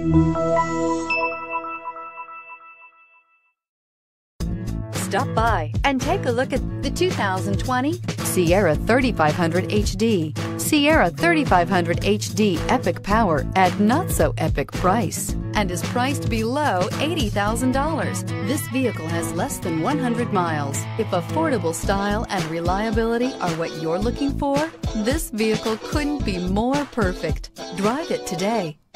Stop by and take a look at the 2020 Sierra 3500 HD. Sierra 3500 HD epic power at not so epic price and is priced below $80,000. This vehicle has less than 100 miles. If affordable style and reliability are what you're looking for, this vehicle couldn't be more perfect. Drive it today.